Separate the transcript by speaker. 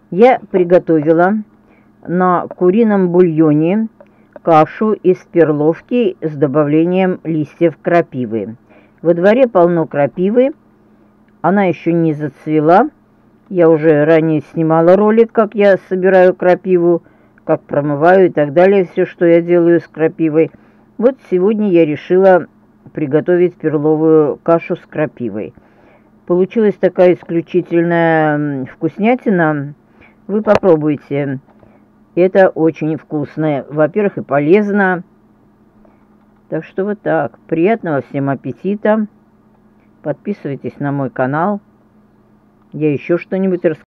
Speaker 1: Я приготовила на курином бульоне кашу из перловки с добавлением листьев крапивы. Во дворе полно крапивы, она еще не зацвела. Я уже ранее снимала ролик, как я собираю крапиву, как промываю и так далее, все, что я делаю с крапивой. Вот сегодня я решила приготовить перловую кашу с крапивой. Получилась такая исключительная вкуснятина. Вы попробуйте. Это очень вкусно. Во-первых, и полезно. Так что вот так. Приятного всем аппетита. Подписывайтесь на мой канал. Я еще что-нибудь расскажу.